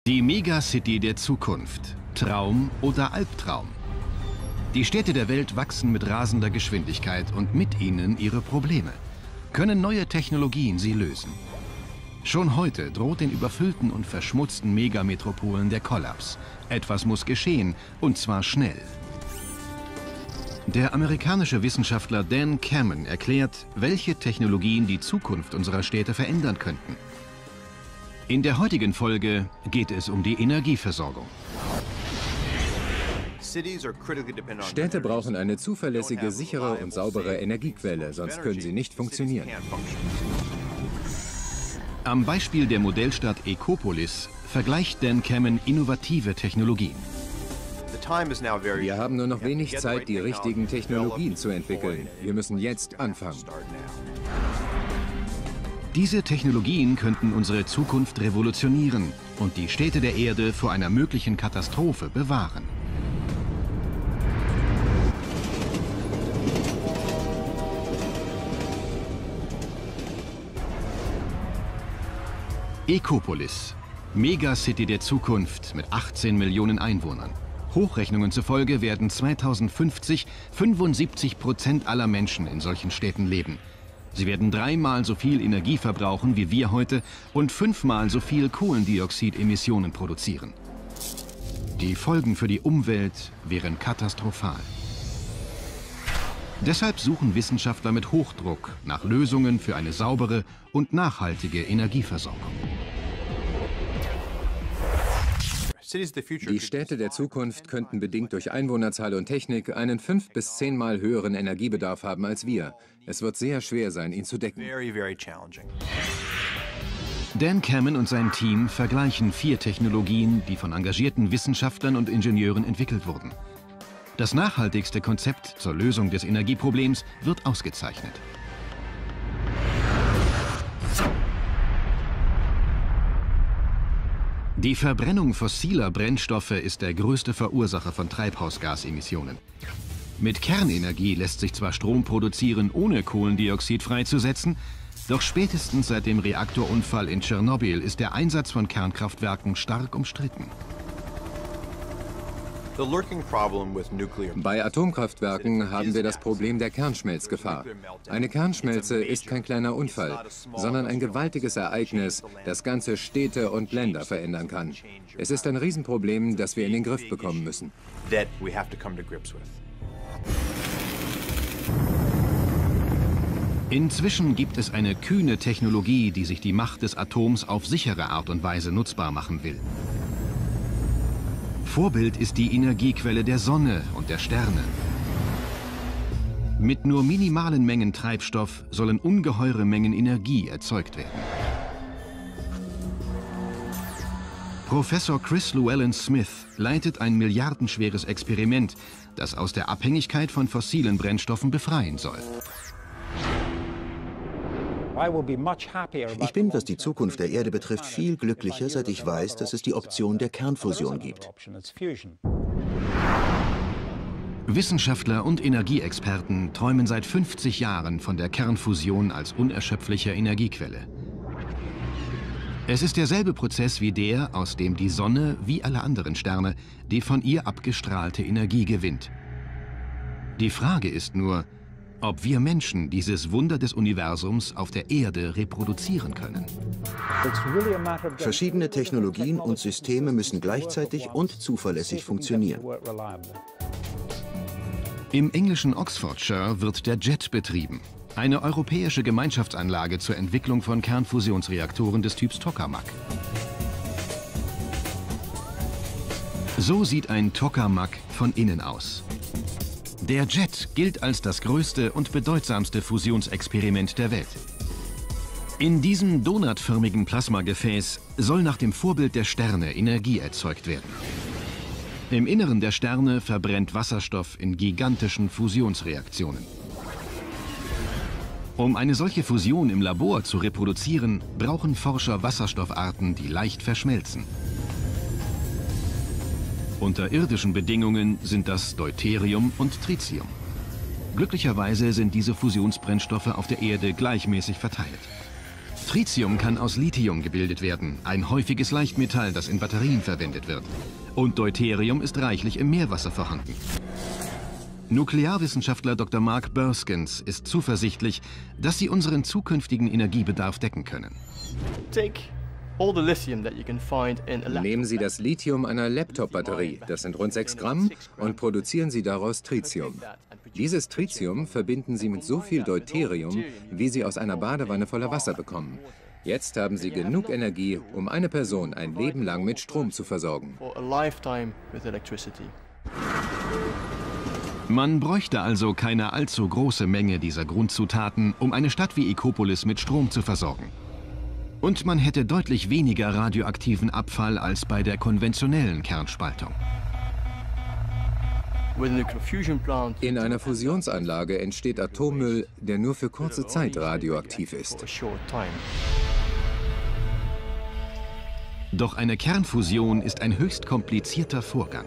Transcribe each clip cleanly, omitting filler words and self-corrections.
Die Megacity der Zukunft. Traum oder Albtraum? Die Städte der Welt wachsen mit rasender Geschwindigkeit und mit ihnen ihre Probleme. Können neue Technologien sie lösen? Schon heute droht den überfüllten und verschmutzten Megametropolen der Kollaps. Etwas muss geschehen, und zwar schnell. Der amerikanische Wissenschaftler Dan Kammen erklärt, welche Technologien die Zukunft unserer Städte verändern könnten. In der heutigen Folge geht es um die Energieversorgung. Städte brauchen eine zuverlässige, sichere und saubere Energiequelle, sonst können sie nicht funktionieren. Am Beispiel der Modellstadt Ecopolis vergleicht Dan Kammen innovative Technologien. Wir haben nur noch wenig Zeit, die richtigen Technologien zu entwickeln. Wir müssen jetzt anfangen. Diese Technologien könnten unsere Zukunft revolutionieren und die Städte der Erde vor einer möglichen Katastrophe bewahren. Ecopolis, Megacity der Zukunft mit 18 Millionen Einwohnern. Hochrechnungen zufolge werden 2050 75% aller Menschen in solchen Städten leben. Sie werden 3-mal so viel Energie verbrauchen wie wir heute und 5-mal so viel Kohlendioxidemissionen produzieren. Die Folgen für die Umwelt wären katastrophal. Deshalb suchen Wissenschaftler mit Hochdruck nach Lösungen für eine saubere und nachhaltige Energieversorgung. Die Städte der Zukunft könnten bedingt durch Einwohnerzahl und Technik einen 5- bis 10-mal höheren Energiebedarf haben als wir. Es wird sehr schwer sein, ihn zu decken. Dan Kammen und sein Team vergleichen 4 Technologien, die von engagierten Wissenschaftlern und Ingenieuren entwickelt wurden. Das nachhaltigste Konzept zur Lösung des Energieproblems wird ausgezeichnet. Die Verbrennung fossiler Brennstoffe ist der größte Verursacher von Treibhausgasemissionen. Mit Kernenergie lässt sich zwar Strom produzieren, ohne Kohlendioxid freizusetzen, doch spätestens seit dem Reaktorunfall in Tschernobyl ist der Einsatz von Kernkraftwerken stark umstritten. Bei Atomkraftwerken haben wir das Problem der Kernschmelzgefahr. Eine Kernschmelze ist kein kleiner Unfall, sondern ein gewaltiges Ereignis, das ganze Städte und Länder verändern kann. Es ist ein Riesenproblem, das wir in den Griff bekommen müssen. Inzwischen gibt es eine kühne Technologie, die sich die Macht des Atoms auf sichere Art und Weise nutzbar machen will. Vorbild ist die Energiequelle der Sonne und der Sterne. Mit nur minimalen Mengen Treibstoff sollen ungeheure Mengen Energie erzeugt werden. Professor Chris Llewellyn-Smith leitet ein milliardenschweres Experiment, das aus der Abhängigkeit von fossilen Brennstoffen befreien soll. Ich bin, was die Zukunft der Erde betrifft, viel glücklicher, seit ich weiß, dass es die Option der Kernfusion gibt. Wissenschaftler und Energieexperten träumen seit 50 Jahren von der Kernfusion als unerschöpflicher Energiequelle. Es ist derselbe Prozess wie der, aus dem die Sonne, wie alle anderen Sterne, die von ihr abgestrahlte Energie gewinnt. Die Frage ist nur, ob wir Menschen dieses Wunder des Universums auf der Erde reproduzieren können. Verschiedene Technologien und Systeme müssen gleichzeitig und zuverlässig funktionieren. Im englischen Oxfordshire wird der JET betrieben, eine europäische Gemeinschaftsanlage zur Entwicklung von Kernfusionsreaktoren des Typs Tokamak. So sieht ein Tokamak von innen aus. Der JET gilt als das größte und bedeutsamste Fusionsexperiment der Welt. In diesem donutförmigen Plasmagefäß soll nach dem Vorbild der Sterne Energie erzeugt werden. Im Inneren der Sterne verbrennt Wasserstoff in gigantischen Fusionsreaktionen. Um eine solche Fusion im Labor zu reproduzieren, brauchen Forscher Wasserstoffarten, die leicht verschmelzen. Unter irdischen Bedingungen sind das Deuterium und Tritium. Glücklicherweise sind diese Fusionsbrennstoffe auf der Erde gleichmäßig verteilt. Tritium kann aus Lithium gebildet werden, ein häufiges Leichtmetall, das in Batterien verwendet wird. Und Deuterium ist reichlich im Meerwasser vorhanden. Nuklearwissenschaftler Dr. Mark Burskins ist zuversichtlich, dass sie unseren zukünftigen Energiebedarf decken können. Nehmen Sie das Lithium einer Laptop-Batterie, das sind rund 6 Gramm, und produzieren Sie daraus Tritium. Dieses Tritium verbinden Sie mit so viel Deuterium, wie Sie aus einer Badewanne voller Wasser bekommen. Jetzt haben Sie genug Energie, um eine Person ein Leben lang mit Strom zu versorgen. Man bräuchte also keine allzu große Menge dieser Grundzutaten, um eine Stadt wie Ekopolis mit Strom zu versorgen. Und man hätte deutlich weniger radioaktiven Abfall als bei der konventionellen Kernspaltung. In einer Fusionsanlage entsteht Atommüll, der nur für kurze Zeit radioaktiv ist. Doch eine Kernfusion ist ein höchst komplizierter Vorgang.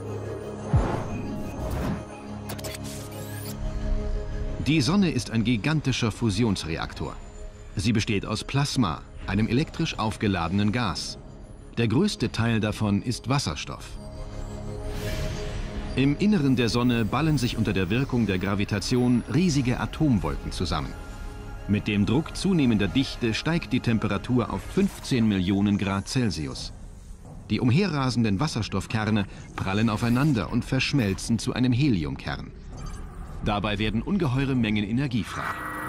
Die Sonne ist ein gigantischer Fusionsreaktor. Sie besteht aus Plasma, einem elektrisch aufgeladenen Gas. Der größte Teil davon ist Wasserstoff. Im Inneren der Sonne ballen sich unter der Wirkung der Gravitation riesige Atomwolken zusammen. Mit dem Druck zunehmender Dichte steigt die Temperatur auf 15 Millionen Grad Celsius. Die umherrasenden Wasserstoffkerne prallen aufeinander und verschmelzen zu einem Heliumkern. Dabei werden ungeheure Mengen Energie frei.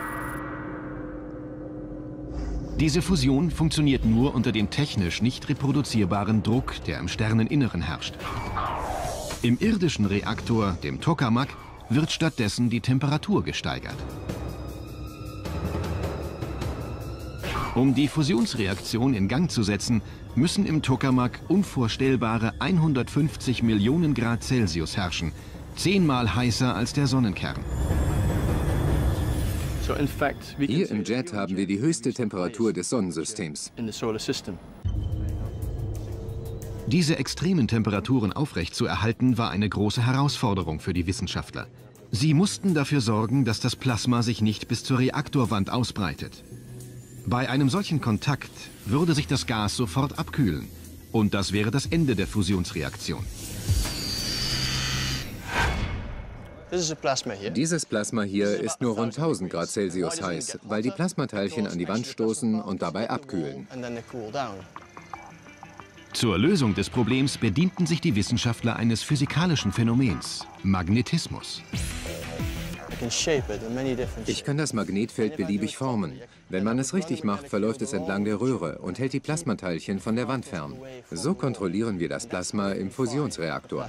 Diese Fusion funktioniert nur unter dem technisch nicht reproduzierbaren Druck, der im Sterneninneren herrscht. Im irdischen Reaktor, dem Tokamak, wird stattdessen die Temperatur gesteigert. Um die Fusionsreaktion in Gang zu setzen, müssen im Tokamak unvorstellbare 150 Millionen Grad Celsius herrschen, 10-mal heißer als der Sonnenkern. Hier im Jet haben wir die höchste Temperatur des Sonnensystems. Diese extremen Temperaturen aufrechtzuerhalten, war eine große Herausforderung für die Wissenschaftler. Sie mussten dafür sorgen, dass das Plasma sich nicht bis zur Reaktorwand ausbreitet. Bei einem solchen Kontakt würde sich das Gas sofort abkühlen. Und das wäre das Ende der Fusionsreaktion. Dieses Plasma hier ist nur rund 1000 Grad Celsius heiß, weil die Plasmateilchen an die Wand stoßen und dabei abkühlen. Zur Lösung des Problems bedienten sich die Wissenschaftler eines physikalischen Phänomens, Magnetismus. Ich kann das Magnetfeld beliebig formen. Wenn man es richtig macht, verläuft es entlang der Röhre und hält die Plasmateilchen von der Wand fern. So kontrollieren wir das Plasma im Fusionsreaktor.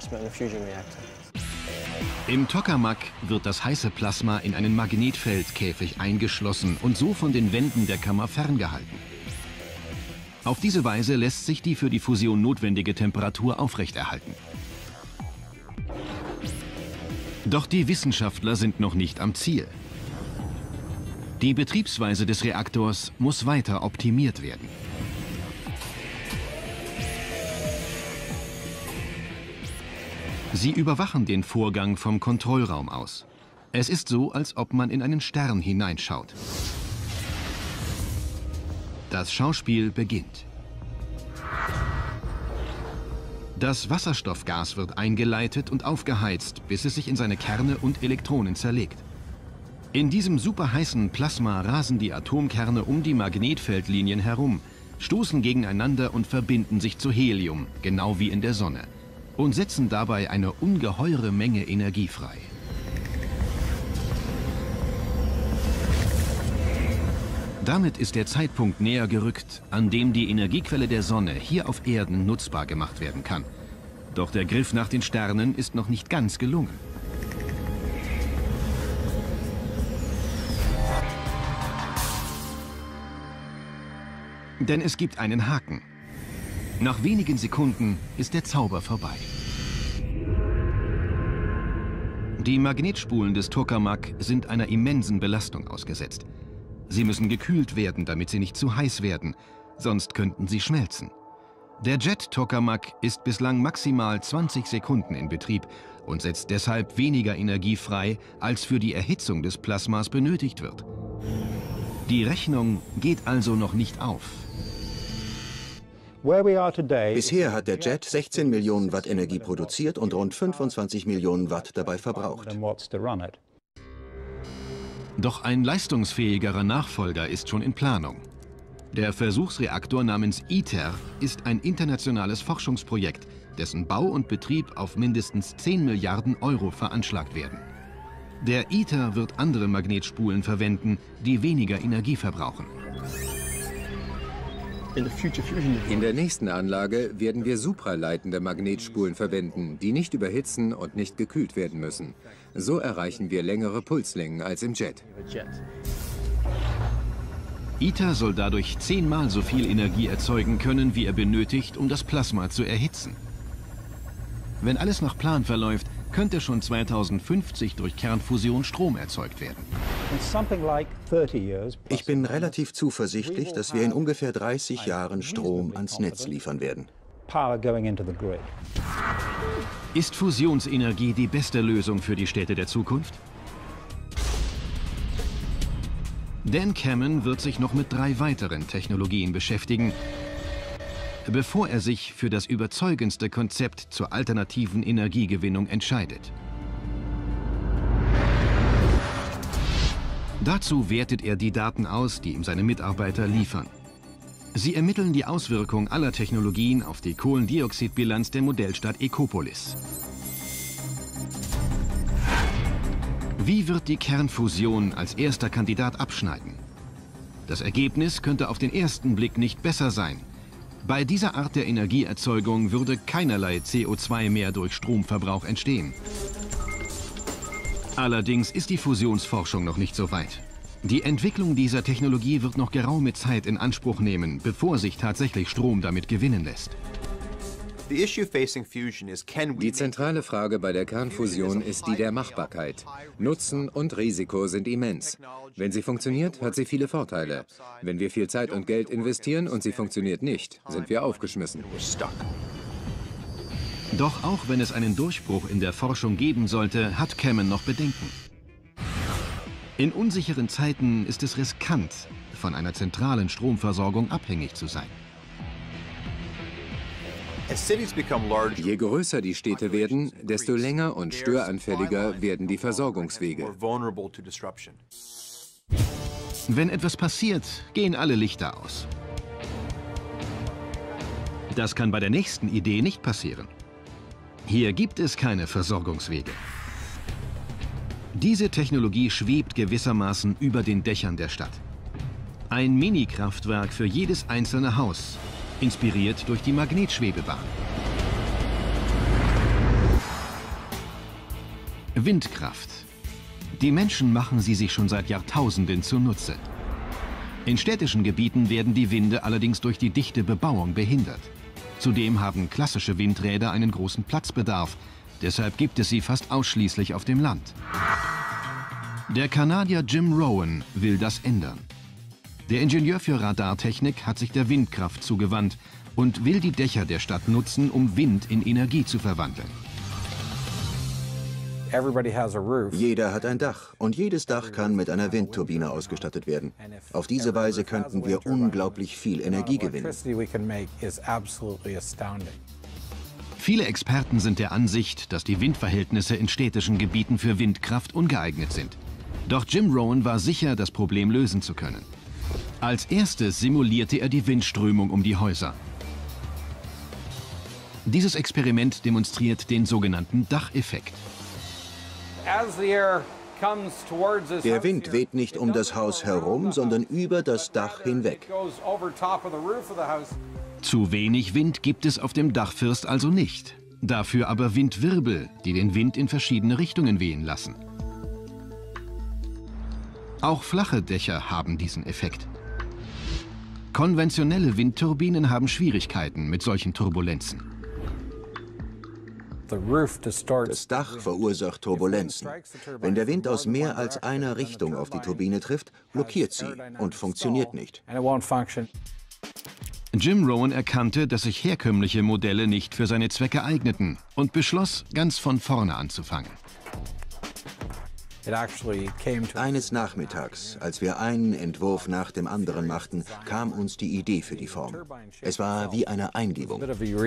Im Tokamak wird das heiße Plasma in einen Magnetfeldkäfig eingeschlossen und so von den Wänden der Kammer ferngehalten. Auf diese Weise lässt sich die für die Fusion notwendige Temperatur aufrechterhalten. Doch die Wissenschaftler sind noch nicht am Ziel. Die Betriebsweise des Reaktors muss weiter optimiert werden. Sie überwachen den Vorgang vom Kontrollraum aus. Es ist so, als ob man in einen Stern hineinschaut. Das Schauspiel beginnt. Das Wasserstoffgas wird eingeleitet und aufgeheizt, bis es sich in seine Kerne und Elektronen zerlegt. In diesem superheißen Plasma rasen die Atomkerne um die Magnetfeldlinien herum, stoßen gegeneinander und verbinden sich zu Helium, genau wie in der Sonne, und setzen dabei eine ungeheure Menge Energie frei. Damit ist der Zeitpunkt näher gerückt, an dem die Energiequelle der Sonne hier auf Erden nutzbar gemacht werden kann. Doch der Griff nach den Sternen ist noch nicht ganz gelungen. Denn es gibt einen Haken. Nach wenigen Sekunden ist der Zauber vorbei. Die Magnetspulen des Tokamak sind einer immensen Belastung ausgesetzt. Sie müssen gekühlt werden, damit sie nicht zu heiß werden, sonst könnten sie schmelzen. Der Jet Tokamak ist bislang maximal 20 Sekunden in Betrieb und setzt deshalb weniger Energie frei, als für die Erhitzung des Plasmas benötigt wird. Die Rechnung geht also noch nicht auf. Bisher hat der Jet 16 Millionen Watt Energie produziert und rund 25 Millionen Watt dabei verbraucht. Doch ein leistungsfähigerer Nachfolger ist schon in Planung. Der Versuchsreaktor namens ITER ist ein internationales Forschungsprojekt, dessen Bau und Betrieb auf mindestens 10 Milliarden Euro veranschlagt werden. Der ITER wird andere Magnetspulen verwenden, die weniger Energie verbrauchen. In der nächsten Anlage werden wir supraleitende Magnetspulen verwenden, die nicht überhitzen und nicht gekühlt werden müssen. So erreichen wir längere Pulslängen als im Jet. ITER soll dadurch 10-mal so viel Energie erzeugen können, wie er benötigt, um das Plasma zu erhitzen. Wenn alles nach Plan verläuft, könnte schon 2050 durch Kernfusion Strom erzeugt werden. Ich bin relativ zuversichtlich, dass wir in ungefähr 30 Jahren Strom ans Netz liefern werden. Ist Fusionsenergie die beste Lösung für die Städte der Zukunft? Dan Kammen wird sich noch mit 3 weiteren Technologien beschäftigen, bevor er sich für das überzeugendste Konzept zur alternativen Energiegewinnung entscheidet. Dazu wertet er die Daten aus, die ihm seine Mitarbeiter liefern. Sie ermitteln die Auswirkung aller Technologien auf die Kohlendioxidbilanz der Modellstadt Ekopolis. Wie wird die Kernfusion als erster Kandidat abschneiden? Das Ergebnis könnte auf den ersten Blick nicht besser sein. Bei dieser Art der Energieerzeugung würde keinerlei CO2 mehr durch Stromverbrauch entstehen. Allerdings ist die Fusionsforschung noch nicht so weit. Die Entwicklung dieser Technologie wird noch geraume Zeit in Anspruch nehmen, bevor sich tatsächlich Strom damit gewinnen lässt. Die zentrale Frage bei der Kernfusion ist die der Machbarkeit. Nutzen und Risiko sind immens. Wenn sie funktioniert, hat sie viele Vorteile. Wenn wir viel Zeit und Geld investieren und sie funktioniert nicht, sind wir aufgeschmissen. Doch auch wenn es einen Durchbruch in der Forschung geben sollte, hat Kammen noch Bedenken. In unsicheren Zeiten ist es riskant, von einer zentralen Stromversorgung abhängig zu sein. Je größer die Städte werden, desto länger und störanfälliger werden die Versorgungswege. Wenn etwas passiert, gehen alle Lichter aus. Das kann bei der nächsten Idee nicht passieren. Hier gibt es keine Versorgungswege. Diese Technologie schwebt gewissermaßen über den Dächern der Stadt. Ein Mini-Kraftwerk für jedes einzelne Haus, inspiriert durch die Magnetschwebebahn. Windkraft. Die Menschen machen sie sich schon seit Jahrtausenden zunutze. In städtischen Gebieten werden die Winde allerdings durch die dichte Bebauung behindert. Zudem haben klassische Windräder einen großen Platzbedarf. Deshalb gibt es sie fast ausschließlich auf dem Land. Der Kanadier Jim Rowan will das ändern. Der Ingenieur für Radartechnik hat sich der Windkraft zugewandt und will die Dächer der Stadt nutzen, um Wind in Energie zu verwandeln. Jeder hat ein Dach und jedes Dach kann mit einer Windturbine ausgestattet werden. Auf diese Weise könnten wir unglaublich viel Energie gewinnen. Viele Experten sind der Ansicht, dass die Windverhältnisse in städtischen Gebieten für Windkraft ungeeignet sind. Doch Jim Rowan war sicher, das Problem lösen zu können. Als erstes simulierte er die Windströmung um die Häuser. Dieses Experiment demonstriert den sogenannten Dacheffekt. Der Wind weht nicht um das Haus herum, sondern über das Dach hinweg. Zu wenig Wind gibt es auf dem Dachfirst also nicht. Dafür aber Windwirbel, die den Wind in verschiedene Richtungen wehen lassen. Auch flache Dächer haben diesen Effekt. Konventionelle Windturbinen haben Schwierigkeiten mit solchen Turbulenzen. Das Dach verursacht Turbulenzen. Wenn der Wind aus mehr als einer Richtung auf die Turbine trifft, blockiert sie und funktioniert nicht. Jim Rowan erkannte, dass sich herkömmliche Modelle nicht für seine Zwecke eigneten und beschloss, ganz von vorne anzufangen. Eines Nachmittags, als wir einen Entwurf nach dem anderen machten, kam uns die Idee für die Form. Es war wie eine Eingebung.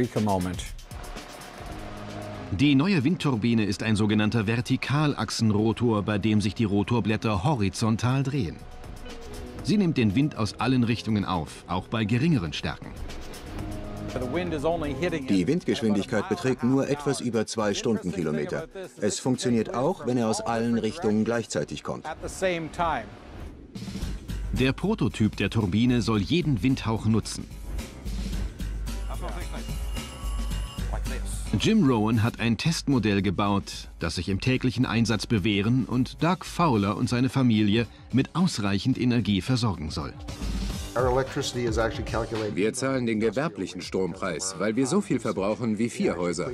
Die neue Windturbine ist ein sogenannter Vertikalachsenrotor, bei dem sich die Rotorblätter horizontal drehen. Sie nimmt den Wind aus allen Richtungen auf, auch bei geringeren Stärken. Die Windgeschwindigkeit beträgt nur etwas über 2 Stundenkilometer. Es funktioniert auch, wenn er aus allen Richtungen gleichzeitig kommt. Der Prototyp der Turbine soll jeden Windhauch nutzen. Jim Rowan hat ein Testmodell gebaut, das sich im täglichen Einsatz bewähren und Doug Fowler und seine Familie mit ausreichend Energie versorgen soll. Wir zahlen den gewerblichen Strompreis, weil wir so viel verbrauchen wie 4 Häuser.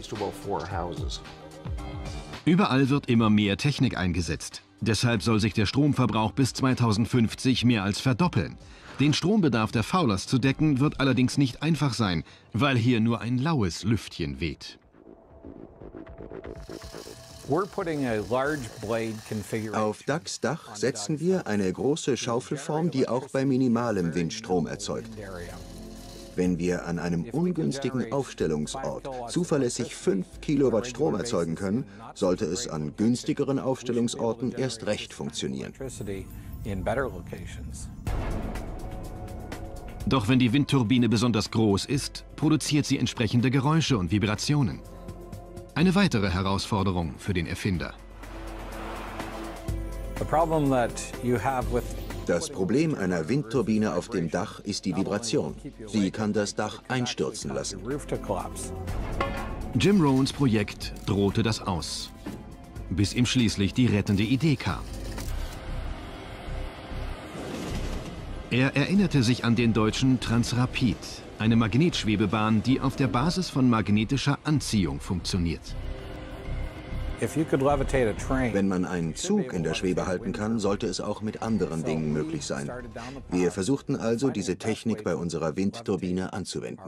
Überall wird immer mehr Technik eingesetzt. Deshalb soll sich der Stromverbrauch bis 2050 mehr als verdoppeln. Den Strombedarf der Fowlers zu decken, wird allerdings nicht einfach sein, weil hier nur ein laues Lüftchen weht. Auf Dougs Dach setzen wir eine große Schaufelform, die auch bei minimalem Wind Strom erzeugt. Wenn wir an einem ungünstigen Aufstellungsort zuverlässig 5 Kilowatt Strom erzeugen können, sollte es an günstigeren Aufstellungsorten erst recht funktionieren. Doch wenn die Windturbine besonders groß ist, produziert sie entsprechende Geräusche und Vibrationen. Eine weitere Herausforderung für den Erfinder. Das Problem einer Windturbine auf dem Dach ist die Vibration. Sie kann das Dach einstürzen lassen. Jim Rowans Projekt drohte das aus, bis ihm schließlich die rettende Idee kam. Er erinnerte sich an den deutschen Transrapid, eine Magnetschwebebahn, die auf der Basis von magnetischer Anziehung funktioniert. Wenn man einen Zug in der Schwebe halten kann, sollte es auch mit anderen Dingen möglich sein. Wir versuchten also, diese Technik bei unserer Windturbine anzuwenden.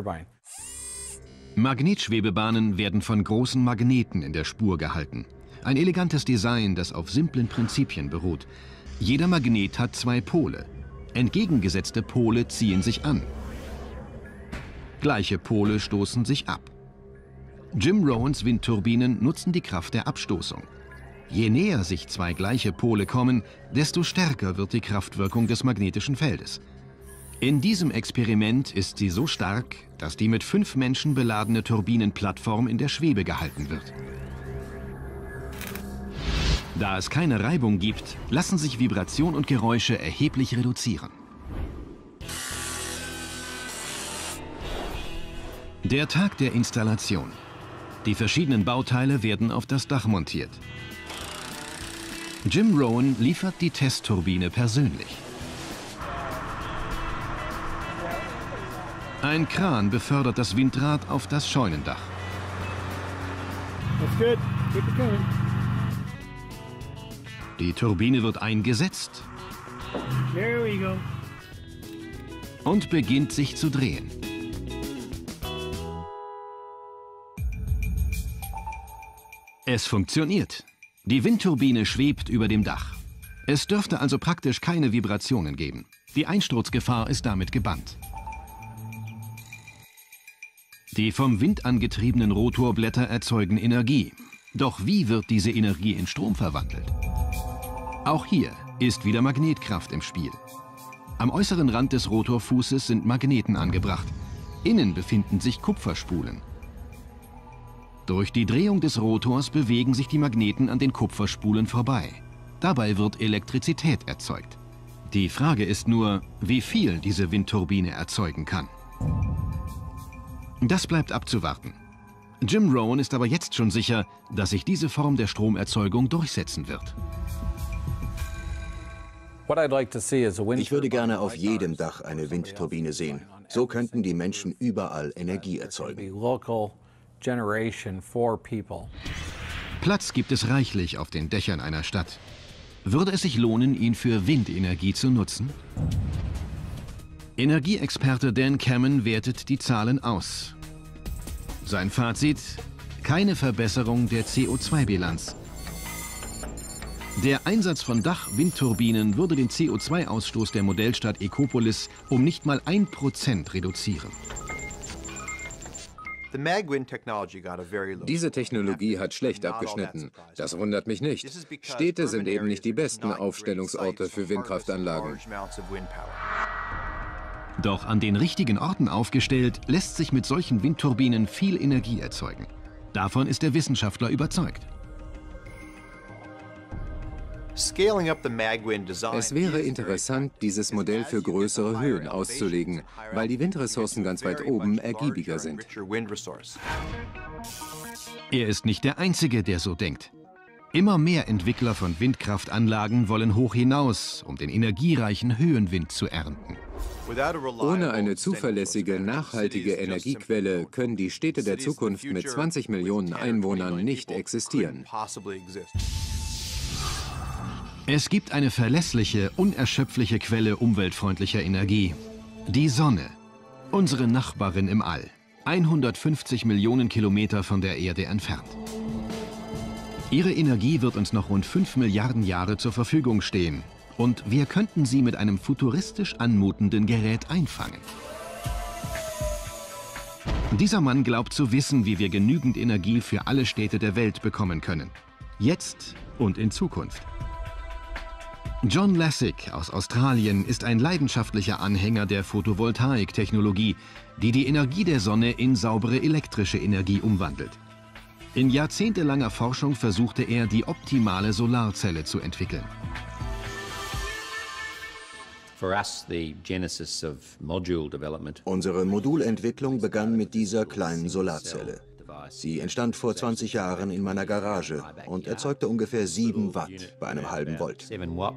Magnetschwebebahnen werden von großen Magneten in der Spur gehalten. Ein elegantes Design, das auf simplen Prinzipien beruht. Jeder Magnet hat 2 Pole. Entgegengesetzte Pole ziehen sich an. Gleiche Pole stoßen sich ab. Jim Rowans Windturbinen nutzen die Kraft der Abstoßung. Je näher sich 2 gleiche Pole kommen, desto stärker wird die Kraftwirkung des magnetischen Feldes. In diesem Experiment ist sie so stark, dass die mit 5 Menschen beladene Turbinenplattform in der Schwebe gehalten wird. Da es keine Reibung gibt, lassen sich Vibration und Geräusche erheblich reduzieren. Der Tag der Installation. Die verschiedenen Bauteile werden auf das Dach montiert. Jim Rowan liefert die Testturbine persönlich. Ein Kran befördert das Windrad auf das Scheunendach. Die Turbine wird eingesetzt und beginnt sich zu drehen. Es funktioniert. Die Windturbine schwebt über dem Dach. Es dürfte also praktisch keine Vibrationen geben. Die Einsturzgefahr ist damit gebannt. Die vom Wind angetriebenen Rotorblätter erzeugen Energie. Doch wie wird diese Energie in Strom verwandelt? Auch hier ist wieder Magnetkraft im Spiel. Am äußeren Rand des Rotorfußes sind Magneten angebracht. Innen befinden sich Kupferspulen. Durch die Drehung des Rotors bewegen sich die Magneten an den Kupferspulen vorbei. Dabei wird Elektrizität erzeugt. Die Frage ist nur, wie viel diese Windturbine erzeugen kann. Das bleibt abzuwarten. Jim Rowan ist aber jetzt schon sicher, dass sich diese Form der Stromerzeugung durchsetzen wird. Ich würde gerne auf jedem Dach eine Windturbine sehen. So könnten die Menschen überall Energie erzeugen. Platz gibt es reichlich auf den Dächern einer Stadt. Würde es sich lohnen, ihn für Windenergie zu nutzen? Energieexperte Dan Kamen wertet die Zahlen aus. Sein Fazit: keine Verbesserung der CO2-Bilanz. Der Einsatz von Dach-Windturbinen würde den CO2-Ausstoß der Modellstadt Ecopolis um nicht mal 1% reduzieren. Diese Technologie hat schlecht abgeschnitten. Das wundert mich nicht. Städte sind eben nicht die besten Aufstellungsorte für Windkraftanlagen. Doch an den richtigen Orten aufgestellt, lässt sich mit solchen Windturbinen viel Energie erzeugen. Davon ist der Wissenschaftler überzeugt. Es wäre interessant, dieses Modell für größere Höhen auszulegen, weil die Windressourcen ganz weit oben ergiebiger sind. Er ist nicht der Einzige, der so denkt. Immer mehr Entwickler von Windkraftanlagen wollen hoch hinaus, um den energiereichen Höhenwind zu ernten. Ohne eine zuverlässige, nachhaltige Energiequelle können die Städte der Zukunft mit 20 Millionen Einwohnern nicht existieren. Es gibt eine verlässliche, unerschöpfliche Quelle umweltfreundlicher Energie. Die Sonne. Unsere Nachbarin im All. 150 Millionen Kilometer von der Erde entfernt. Ihre Energie wird uns noch rund 5 Milliarden Jahre zur Verfügung stehen. Und wir könnten sie mit einem futuristisch anmutenden Gerät einfangen. Dieser Mann glaubt zu wissen, wie wir genügend Energie für alle Städte der Welt bekommen können. Jetzt und in Zukunft. John Lassig aus Australien ist ein leidenschaftlicher Anhänger der Photovoltaiktechnologie, die die Energie der Sonne in saubere elektrische Energie umwandelt. In jahrzehntelanger Forschung versuchte er, die optimale Solarzelle zu entwickeln. Unsere Modulentwicklung begann mit dieser kleinen Solarzelle. Sie entstand vor 20 Jahren in meiner Garage und erzeugte ungefähr 7 Watt bei einem halben Volt.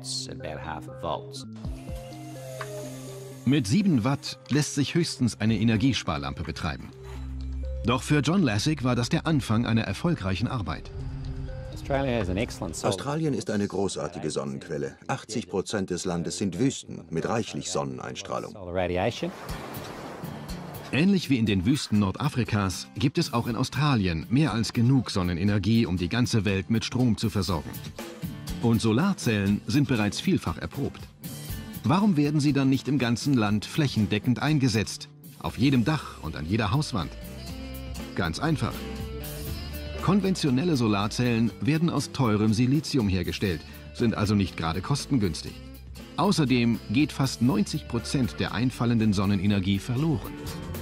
Mit 7 Watt lässt sich höchstens eine Energiesparlampe betreiben. Doch für John Lassig war das der Anfang einer erfolgreichen Arbeit. Australien ist eine großartige Sonnenquelle. 80% des Landes sind Wüsten mit reichlich Sonneneinstrahlung. Ähnlich wie in den Wüsten Nordafrikas gibt es auch in Australien mehr als genug Sonnenenergie, um die ganze Welt mit Strom zu versorgen. Und Solarzellen sind bereits vielfach erprobt. Warum werden sie dann nicht im ganzen Land flächendeckend eingesetzt? Auf jedem Dach und an jeder Hauswand? Ganz einfach. Konventionelle Solarzellen werden aus teurem Silizium hergestellt, sind also nicht gerade kostengünstig. Außerdem geht fast 90% der einfallenden Sonnenenergie verloren.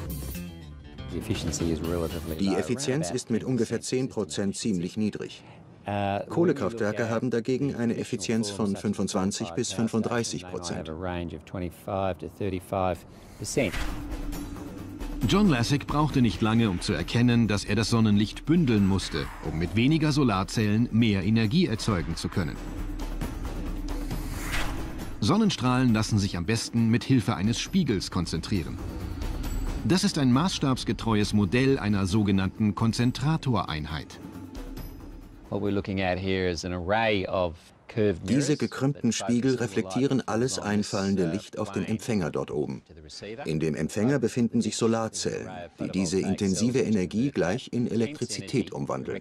Die Effizienz ist mit ungefähr 10% ziemlich niedrig. Kohlekraftwerke haben dagegen eine Effizienz von 25 bis 35%. John Lassig brauchte nicht lange, um zu erkennen, dass er das Sonnenlicht bündeln musste, um mit weniger Solarzellen mehr Energie erzeugen zu können. Sonnenstrahlen lassen sich am besten mit Hilfe eines Spiegels konzentrieren. Das ist ein maßstabsgetreues Modell einer sogenannten Konzentratoreinheit. Diese gekrümmten Spiegel reflektieren alles einfallende Licht auf den Empfänger dort oben. In dem Empfänger befinden sich Solarzellen, die diese intensive Energie gleich in Elektrizität umwandeln.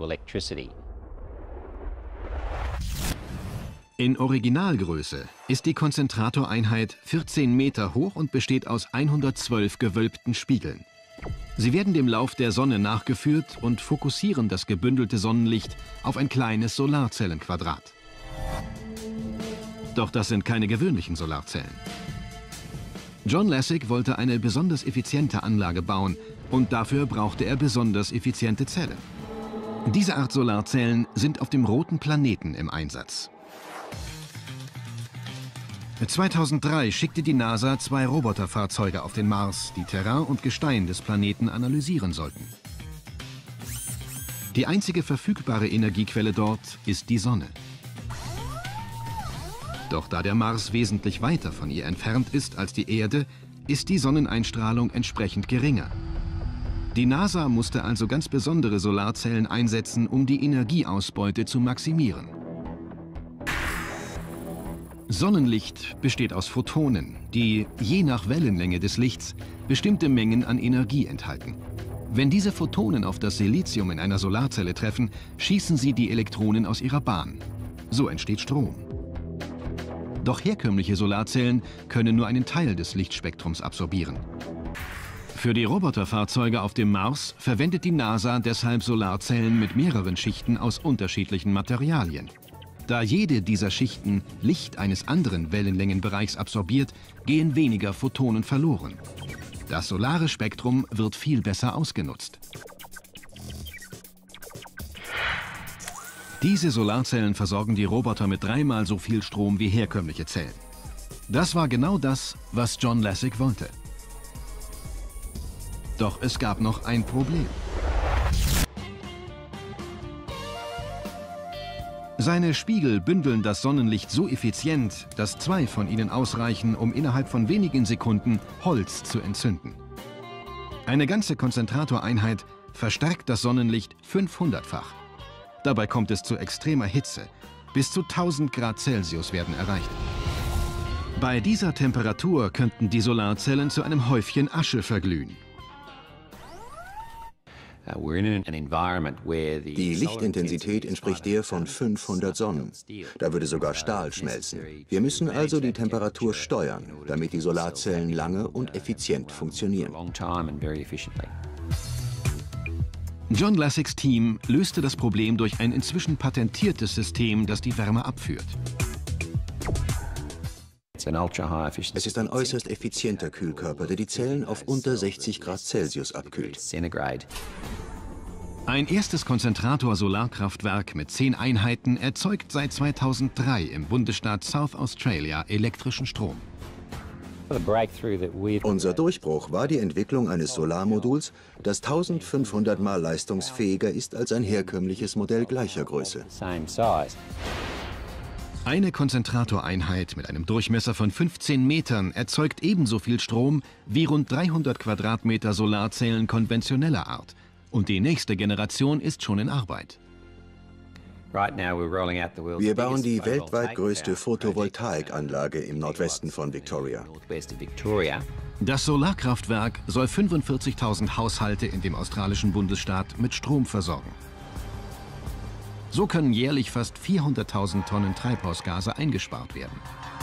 In Originalgröße ist die Konzentratoreinheit 14 Meter hoch und besteht aus 112 gewölbten Spiegeln. Sie werden dem Lauf der Sonne nachgeführt und fokussieren das gebündelte Sonnenlicht auf ein kleines Solarzellenquadrat. Doch das sind keine gewöhnlichen Solarzellen. John Lassig wollte eine besonders effiziente Anlage bauen und dafür brauchte er besonders effiziente Zellen. Diese Art Solarzellen sind auf dem roten Planeten im Einsatz. 2003 schickte die NASA 2 Roboterfahrzeuge auf den Mars, die Terrain und Gestein des Planeten analysieren sollten. Die einzige verfügbare Energiequelle dort ist die Sonne. Doch da der Mars wesentlich weiter von ihr entfernt ist als die Erde, ist die Sonneneinstrahlung entsprechend geringer. Die NASA musste also ganz besondere Solarzellen einsetzen, um die Energieausbeute zu maximieren. Sonnenlicht besteht aus Photonen, die, je nach Wellenlänge des Lichts, bestimmte Mengen an Energie enthalten. Wenn diese Photonen auf das Silizium in einer Solarzelle treffen, schießen sie die Elektronen aus ihrer Bahn. So entsteht Strom. Doch herkömmliche Solarzellen können nur einen Teil des Lichtspektrums absorbieren. Für die Roboterfahrzeuge auf dem Mars verwendet die NASA deshalb Solarzellen mit mehreren Schichten aus unterschiedlichen Materialien. Da jede dieser Schichten Licht eines anderen Wellenlängenbereichs absorbiert, gehen weniger Photonen verloren. Das solare Spektrum wird viel besser ausgenutzt. Diese Solarzellen versorgen die Roboter mit 3-mal so viel Strom wie herkömmliche Zellen. Das war genau das, was John Lassig wollte. Doch es gab noch ein Problem. Seine Spiegel bündeln das Sonnenlicht so effizient, dass 2 von ihnen ausreichen, um innerhalb von wenigen Sekunden Holz zu entzünden. Eine ganze Konzentratoreinheit verstärkt das Sonnenlicht 500-fach. Dabei kommt es zu extremer Hitze. Bis zu 1000 Grad Celsius werden erreicht. Bei dieser Temperatur könnten die Solarzellen zu einem Häufchen Asche verglühen. Die Lichtintensität entspricht der von 500 Sonnen. Da würde sogar Stahl schmelzen. Wir müssen also die Temperatur steuern, damit die Solarzellen lange und effizient funktionieren. John Lassigs Team löste das Problem durch ein inzwischen patentiertes System, das die Wärme abführt. Es ist ein äußerst effizienter Kühlkörper, der die Zellen auf unter 60 Grad Celsius abkühlt. Ein erstes Konzentrator-Solarkraftwerk mit 10 Einheiten erzeugt seit 2003 im Bundesstaat South Australia elektrischen Strom. Unser Durchbruch war die Entwicklung eines Solarmoduls, das 1500 Mal leistungsfähiger ist als ein herkömmliches Modell gleicher Größe. Eine Konzentratoreinheit mit einem Durchmesser von 15 Metern erzeugt ebenso viel Strom wie rund 300 Quadratmeter Solarzellen konventioneller Art. Und die nächste Generation ist schon in Arbeit. Wir bauen die weltweit größte Photovoltaikanlage im Nordwesten von Victoria. Das Solarkraftwerk soll 45.000 Haushalte in dem australischen Bundesstaat mit Strom versorgen. So können jährlich fast 400.000 Tonnen Treibhausgase eingespart werden.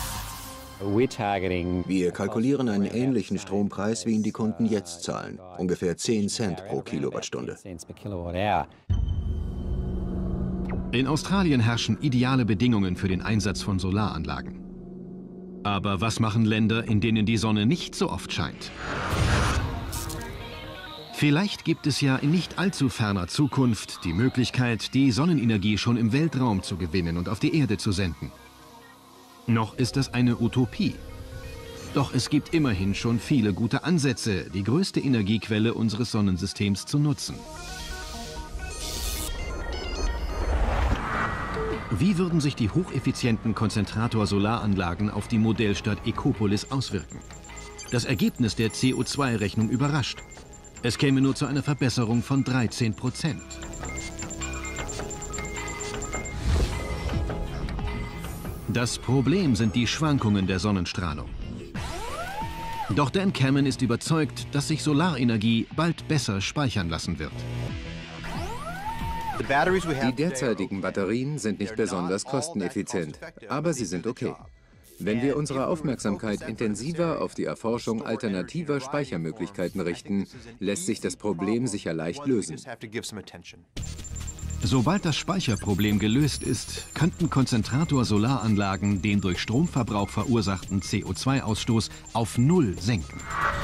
Wir kalkulieren einen ähnlichen Strompreis, wie ihn die Kunden jetzt zahlen, ungefähr 10 Cent pro Kilowattstunde. In Australien herrschen ideale Bedingungen für den Einsatz von Solaranlagen. Aber was machen Länder, in denen die Sonne nicht so oft scheint? Vielleicht gibt es ja in nicht allzu ferner Zukunft die Möglichkeit, die Sonnenenergie schon im Weltraum zu gewinnen und auf die Erde zu senden. Noch ist das eine Utopie. Doch es gibt immerhin schon viele gute Ansätze, die größte Energiequelle unseres Sonnensystems zu nutzen. Wie würden sich die hocheffizienten Konzentrator-Solaranlagen auf die Modellstadt Ecopolis auswirken? Das Ergebnis der CO2-Rechnung überrascht. Es käme nur zu einer Verbesserung von 13%. Das Problem sind die Schwankungen der Sonnenstrahlung. Doch Dan Kammen ist überzeugt, dass sich Solarenergie bald besser speichern lassen wird. Die derzeitigen Batterien sind nicht besonders kosteneffizient, aber sie sind okay. Wenn wir unsere Aufmerksamkeit intensiver auf die Erforschung alternativer Speichermöglichkeiten richten, lässt sich das Problem sicher leicht lösen. Sobald das Speicherproblem gelöst ist, könnten Konzentrator-Solaranlagen den durch Stromverbrauch verursachten CO2-Ausstoß auf 0 senken.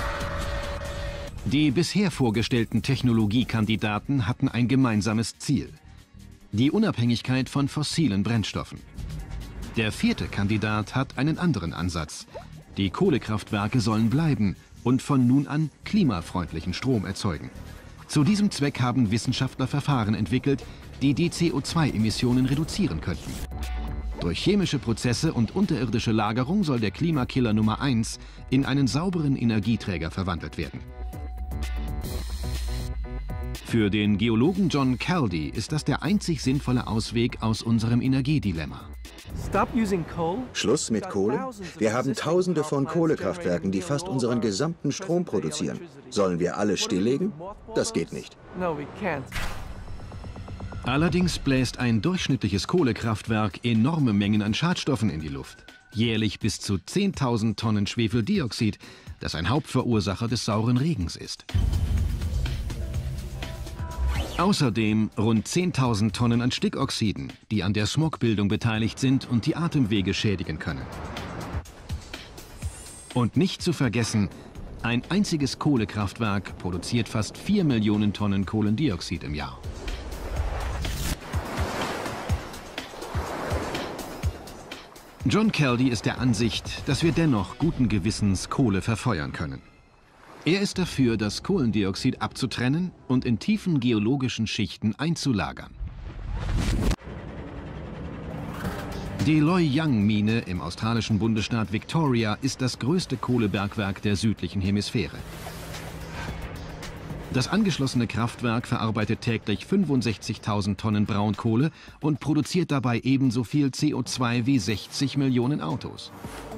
Die bisher vorgestellten Technologiekandidaten hatten ein gemeinsames Ziel: die Unabhängigkeit von fossilen Brennstoffen. Der 4. Kandidat hat einen anderen Ansatz. Die Kohlekraftwerke sollen bleiben und von nun an klimafreundlichen Strom erzeugen. Zu diesem Zweck haben Wissenschaftler Verfahren entwickelt, die die CO2-Emissionen reduzieren könnten. Durch chemische Prozesse und unterirdische Lagerung soll der Klimakiller Nummer 1 in einen sauberen Energieträger verwandelt werden. Für den Geologen John Caldy ist das der einzig sinnvolle Ausweg aus unserem Energiedilemma. Schluss mit Kohle? Wir haben Tausende von Kohlekraftwerken, die fast unseren gesamten Strom produzieren. Sollen wir alle stilllegen? Das geht nicht. Allerdings bläst ein durchschnittliches Kohlekraftwerk enorme Mengen an Schadstoffen in die Luft. Jährlich bis zu 10.000 Tonnen Schwefeldioxid, das ein Hauptverursacher des sauren Regens ist. Außerdem rund 10.000 Tonnen an Stickoxiden, die an der Smogbildung beteiligt sind und die Atemwege schädigen können. Und nicht zu vergessen, ein einziges Kohlekraftwerk produziert fast 4 Millionen Tonnen Kohlendioxid im Jahr. John Caldy ist der Ansicht, dass wir dennoch guten Gewissens Kohle verfeuern können. Er ist dafür, das Kohlendioxid abzutrennen und in tiefen geologischen Schichten einzulagern. Die Loy Yang Mine im australischen Bundesstaat Victoria ist das größte Kohlebergwerk der südlichen Hemisphäre. Das angeschlossene Kraftwerk verarbeitet täglich 65.000 Tonnen Braunkohle und produziert dabei ebenso viel CO2 wie 60 Millionen Autos.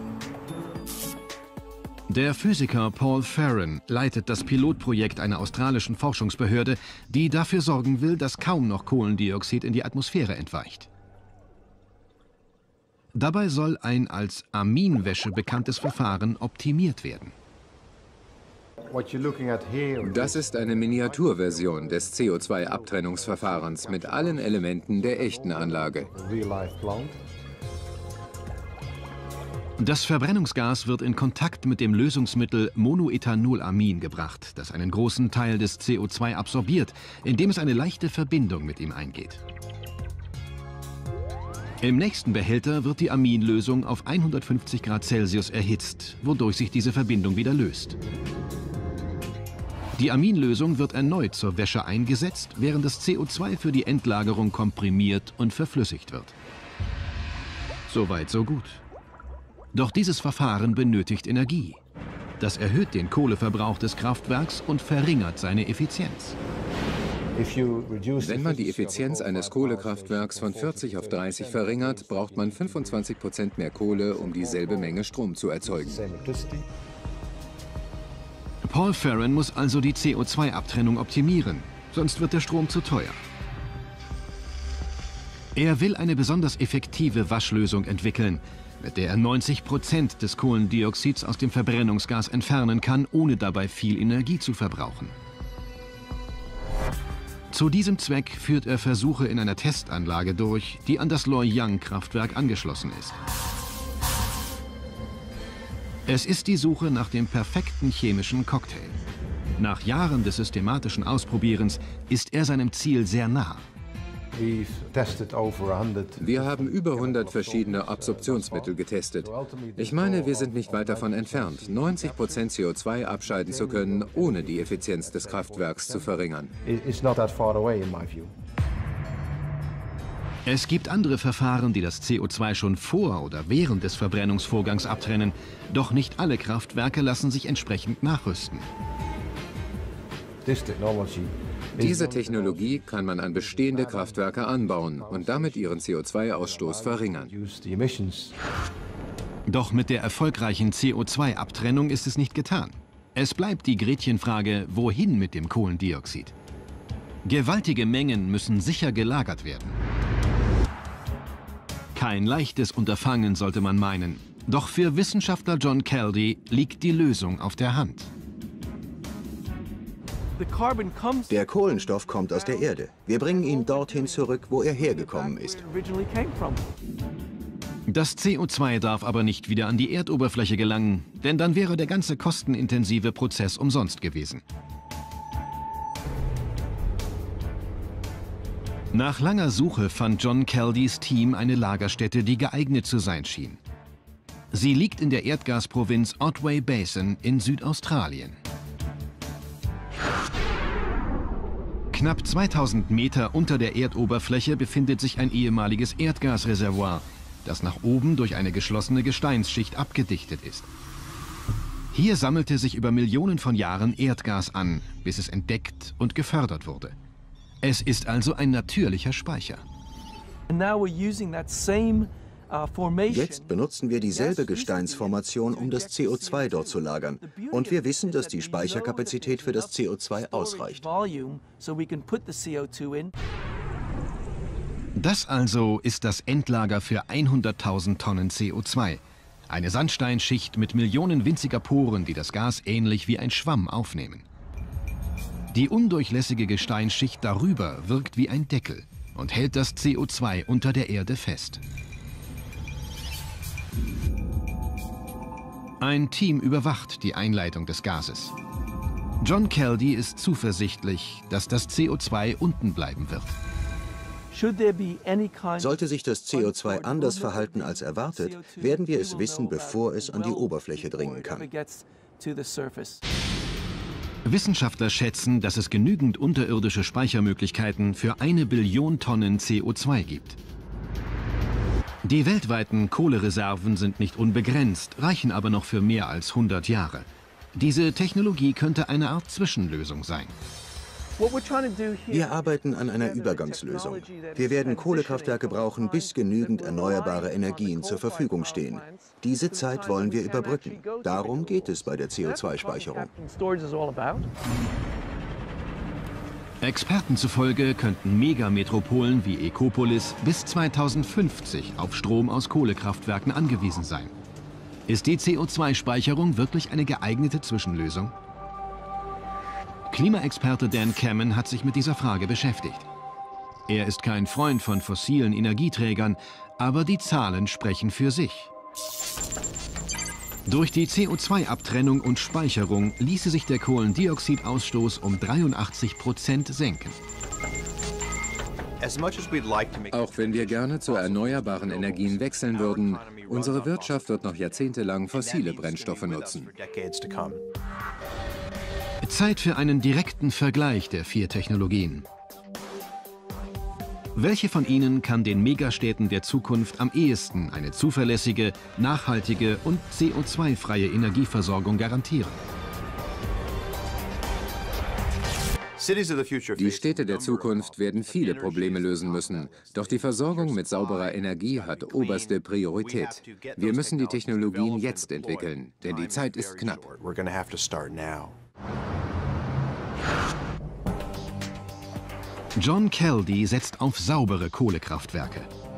Der Physiker Paul Farron leitet das Pilotprojekt einer australischen Forschungsbehörde, die dafür sorgen will, dass kaum noch Kohlendioxid in die Atmosphäre entweicht. Dabei soll ein als Aminwäsche bekanntes Verfahren optimiert werden. Das ist eine Miniaturversion des CO2-Abtrennungsverfahrens mit allen Elementen der echten Anlage. Das Verbrennungsgas wird in Kontakt mit dem Lösungsmittel Monoethanolamin gebracht, das einen großen Teil des CO2 absorbiert, indem es eine leichte Verbindung mit ihm eingeht. Im nächsten Behälter wird die Aminlösung auf 150 Grad Celsius erhitzt, wodurch sich diese Verbindung wieder löst. Die Aminlösung wird erneut zur Wäsche eingesetzt, während das CO2 für die Endlagerung komprimiert und verflüssigt wird. Soweit, so gut. Doch dieses Verfahren benötigt Energie. Das erhöht den Kohleverbrauch des Kraftwerks und verringert seine Effizienz. Wenn man die Effizienz eines Kohlekraftwerks von 40 auf 30 verringert, braucht man 25% mehr Kohle, um dieselbe Menge Strom zu erzeugen. Paul Farron muss also die CO2-Abtrennung optimieren, sonst wird der Strom zu teuer. Er will eine besonders effektive Waschlösung entwickeln, mit der er 90% des Kohlendioxids aus dem Verbrennungsgas entfernen kann, ohne dabei viel Energie zu verbrauchen. Zu diesem Zweck führt er Versuche in einer Testanlage durch, die an das Loy Yang Kraftwerk angeschlossen ist. Es ist die Suche nach dem perfekten chemischen Cocktail. Nach Jahren des systematischen Ausprobierens ist er seinem Ziel sehr nah. Wir haben über 100 verschiedene Absorptionsmittel getestet. Ich meine, wir sind nicht weit davon entfernt, 90% CO2 abscheiden zu können, ohne die Effizienz des Kraftwerks zu verringern. Es gibt andere Verfahren, die das CO2 schon vor oder während des Verbrennungsvorgangs abtrennen, doch nicht alle Kraftwerke lassen sich entsprechend nachrüsten. Diese Technologie kann man an bestehende Kraftwerke anbauen und damit ihren CO2-Ausstoß verringern. Doch mit der erfolgreichen CO2-Abtrennung ist es nicht getan. Es bleibt die Gretchenfrage, wohin mit dem Kohlendioxid? Gewaltige Mengen müssen sicher gelagert werden. Kein leichtes Unterfangen, sollte man meinen. Doch für Wissenschaftler John Caldy liegt die Lösung auf der Hand. Der Kohlenstoff kommt aus der Erde. Wir bringen ihn dorthin zurück, wo er hergekommen ist. Das CO2 darf aber nicht wieder an die Erdoberfläche gelangen, denn dann wäre der ganze kostenintensive Prozess umsonst gewesen. Nach langer Suche fand John Caldys Team eine Lagerstätte, die geeignet zu sein schien. Sie liegt in der Erdgasprovinz Otway Basin in Südaustralien. Knapp 2000 Meter unter der Erdoberfläche befindet sich ein ehemaliges Erdgasreservoir, das nach oben durch eine geschlossene Gesteinsschicht abgedichtet ist. Hier sammelte sich über Millionen von Jahren Erdgas an, bis es entdeckt und gefördert wurde. Es ist also ein natürlicher Speicher. Jetzt benutzen wir dieselbe Gesteinsformation, um das CO2 dort zu lagern. Und wir wissen, dass die Speicherkapazität für das CO2 ausreicht. Das also ist das Endlager für 100.000 Tonnen CO2. Eine Sandsteinschicht mit Millionen winziger Poren, die das Gas ähnlich wie ein Schwamm aufnehmen. Die undurchlässige Gesteinsschicht darüber wirkt wie ein Deckel und hält das CO2 unter der Erde fest. Ein Team überwacht die Einleitung des Gases. John Keldy ist zuversichtlich, dass das CO2 unten bleiben wird. Sollte sich das CO2 anders verhalten als erwartet, werden wir es wissen, bevor es an die Oberfläche dringen kann. Wissenschaftler schätzen, dass es genügend unterirdische Speichermöglichkeiten für 1 Billion Tonnen CO2 gibt. Die weltweiten Kohlereserven sind nicht unbegrenzt, reichen aber noch für mehr als 100 Jahre. Diese Technologie könnte eine Art Zwischenlösung sein. Wir arbeiten an einer Übergangslösung. Wir werden Kohlekraftwerke brauchen, bis genügend erneuerbare Energien zur Verfügung stehen. Diese Zeit wollen wir überbrücken. Darum geht es bei der CO2-Speicherung. Experten zufolge könnten Megametropolen wie Ekopolis bis 2050 auf Strom aus Kohlekraftwerken angewiesen sein. Ist die CO2-Speicherung wirklich eine geeignete Zwischenlösung? Klimaexperte Dan Kammen hat sich mit dieser Frage beschäftigt. Er ist kein Freund von fossilen Energieträgern, aber die Zahlen sprechen für sich. Durch die CO2-Abtrennung und Speicherung ließe sich der Kohlendioxidausstoß um 83% senken. Auch wenn wir gerne zu erneuerbaren Energien wechseln würden, unsere Wirtschaft wird noch jahrzehntelang fossile Brennstoffe nutzen. Zeit für einen direkten Vergleich der 4 Technologien. Welche von ihnen kann den Megastädten der Zukunft am ehesten eine zuverlässige, nachhaltige und CO2-freie Energieversorgung garantieren? Die Städte der Zukunft werden viele Probleme lösen müssen. Doch die Versorgung mit sauberer Energie hat oberste Priorität. Wir müssen die Technologien jetzt entwickeln, denn die Zeit ist knapp. John Keldy setzt auf saubere Kohlekraftwerke.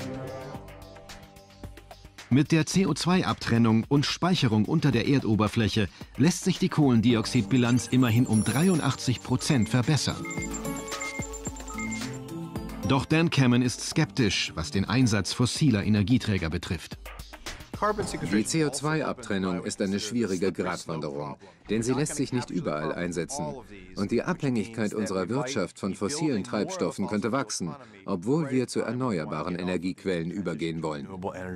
Mit der CO2-Abtrennung und Speicherung unter der Erdoberfläche lässt sich die Kohlendioxidbilanz immerhin um 83% verbessern. Doch Dan Kammen ist skeptisch, was den Einsatz fossiler Energieträger betrifft. Die CO2-Abtrennung ist eine schwierige Gratwanderung, denn sie lässt sich nicht überall einsetzen. Und die Abhängigkeit unserer Wirtschaft von fossilen Treibstoffen könnte wachsen, obwohl wir zu erneuerbaren Energiequellen übergehen wollen.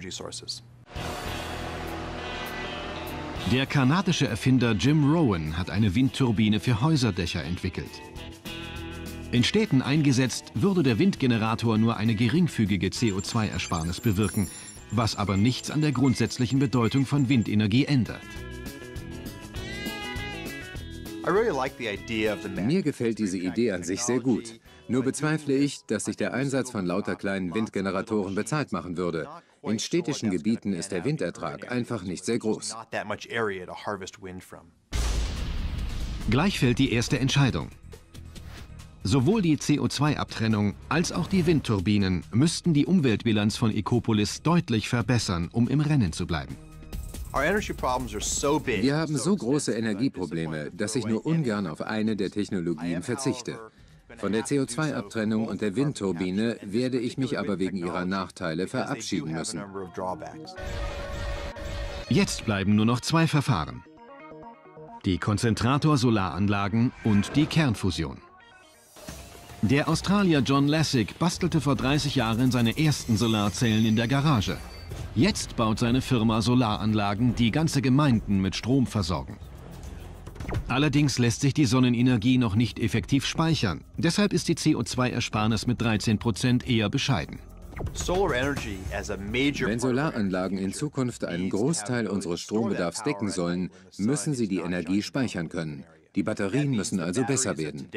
Der kanadische Erfinder Jim Rowan hat eine Windturbine für Häuserdächer entwickelt. In Städten eingesetzt, würde der Windgenerator nur eine geringfügige CO2-Ersparnis bewirken, was aber nichts an der grundsätzlichen Bedeutung von Windenergie ändert. Mir gefällt diese Idee an sich sehr gut. Nur bezweifle ich, dass sich der Einsatz von lauter kleinen Windgeneratoren bezahlt machen würde. In städtischen Gebieten ist der Windertrag einfach nicht sehr groß. Gleich fällt die erste Entscheidung. Sowohl die CO2-Abtrennung als auch die Windturbinen müssten die Umweltbilanz von Ekopolis deutlich verbessern, um im Rennen zu bleiben. Wir haben so große Energieprobleme, dass ich nur ungern auf eine der Technologien verzichte. Von der CO2-Abtrennung und der Windturbine werde ich mich aber wegen ihrer Nachteile verabschieden müssen. Jetzt bleiben nur noch 2 Verfahren: die Konzentrator-Solaranlagen und die Kernfusion. Der Australier John Lassig bastelte vor 30 Jahren seine ersten Solarzellen in der Garage. Jetzt baut seine Firma Solaranlagen, die ganze Gemeinden mit Strom versorgen. Allerdings lässt sich die Sonnenenergie noch nicht effektiv speichern. Deshalb ist die CO2-Ersparnis mit 13% eher bescheiden. Wenn Solaranlagen in Zukunft einen Großteil unseres Strombedarfs decken sollen, müssen sie die Energie speichern können. Die Batterien müssen also besser werden.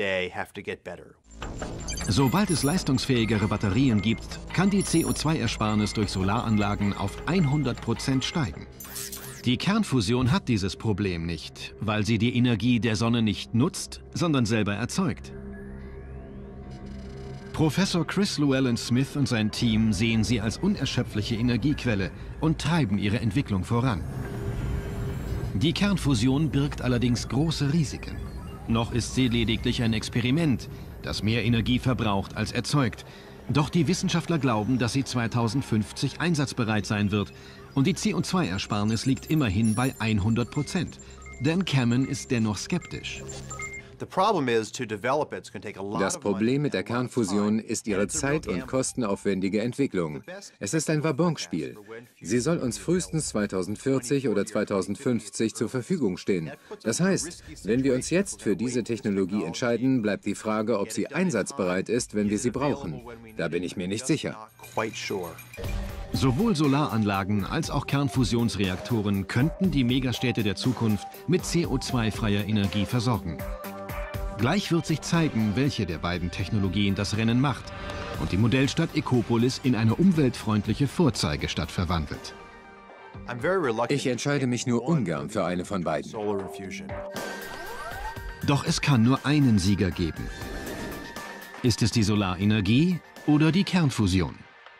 Sobald es leistungsfähigere Batterien gibt, kann die CO2-Ersparnis durch Solaranlagen auf 100% steigen. Die Kernfusion hat dieses Problem nicht, weil sie die Energie der Sonne nicht nutzt, sondern selber erzeugt. Professor Chris Llewellyn-Smith und sein Team sehen sie als unerschöpfliche Energiequelle und treiben ihre Entwicklung voran. Die Kernfusion birgt allerdings große Risiken. Noch ist sie lediglich ein Experiment, das mehr Energie verbraucht als erzeugt. Doch die Wissenschaftler glauben, dass sie 2050 einsatzbereit sein wird. Und die CO2-Ersparnis liegt immerhin bei 100%. Dan Kammen ist dennoch skeptisch. Das Problem mit der Kernfusion ist ihre zeit- und kostenaufwendige Entwicklung. Es ist ein Wabonspiel. Sie soll uns frühestens 2040 oder 2050 zur Verfügung stehen. Das heißt, wenn wir uns jetzt für diese Technologie entscheiden, bleibt die Frage, ob sie einsatzbereit ist, wenn wir sie brauchen. Da bin ich mir nicht sicher. Sowohl Solaranlagen als auch Kernfusionsreaktoren könnten die Megastädte der Zukunft mit CO2-freier Energie versorgen. Gleich wird sich zeigen, welche der beiden Technologien das Rennen macht und die Modellstadt Ecopolis in eine umweltfreundliche Vorzeigestadt verwandelt. Ich entscheide mich nur ungern für eine von beiden. Doch es kann nur einen Sieger geben. Ist es die Solarenergie oder die Kernfusion?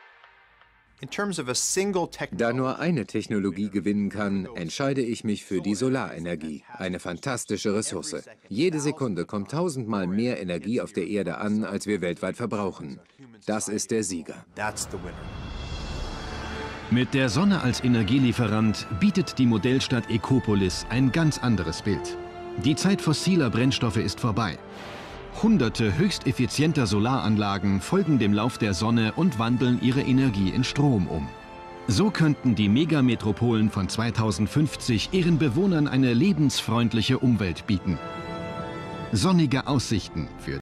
Da nur eine Technologie gewinnen kann, entscheide ich mich für die Solarenergie. Eine fantastische Ressource. Jede Sekunde kommt 1000-mal mehr Energie auf der Erde an, als wir weltweit verbrauchen. Das ist der Sieger. Mit der Sonne als Energielieferant bietet die Modellstadt Ecopolis ein ganz anderes Bild. Die Zeit fossiler Brennstoffe ist vorbei. Hunderte höchst effizienter Solaranlagen folgen dem Lauf der Sonne und wandeln ihre Energie in Strom um. So könnten die Megametropolen von 2050 ihren Bewohnern eine lebensfreundliche Umwelt bieten. Sonnige Aussichten für